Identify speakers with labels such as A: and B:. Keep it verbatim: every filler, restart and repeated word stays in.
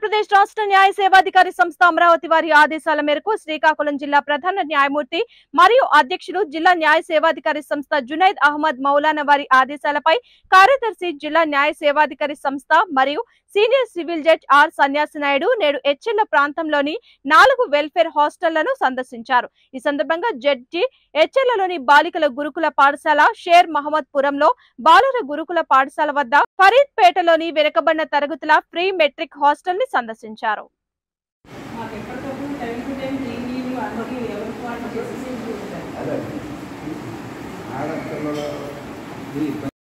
A: ఆంధ్రప్రదేశ్ రాష్ట్ర న్యాయ సేవాధికారి సంస్థ అమరావతి వారి ఆదేశాల మేరకు శ్రీకాకుళం జిల్లా ప్రధాన న్యాయమూర్తి మరియు అధ్యక్షులు జిల్లా న్యాయ సేవాధికారి సంస్థ జునైద్ అహ్మద్ మౌలానా వారి ఆదేశాలపై కార్యదర్శి జిల్లా న్యాయ సేవాధికారి సంస్థ మరియు సీనియర్ సివిల్ జడ్జ్ ఆర్ సన్యాసి నాయుడు నేడు ఎచ్చెర్ల ప్రాంతంలోని నాలుగు వెల్ఫేర్ హాస్టళ్లను సందర్శించారు। ఈ సందర్భంగా జడ్జి ఎచ్చెర్లలోని బాలికల గురుకుల పాఠశాల, షేర్ మహమ్మద్ పురంలో బాలుర గురుకుల పాఠశాల వద్ద, ఫరీద్ పేటలోని వెనుకబడిన తరగతుల ప్రీ మెట్రిక్ హాస్టల్ ని సందర్శించారు।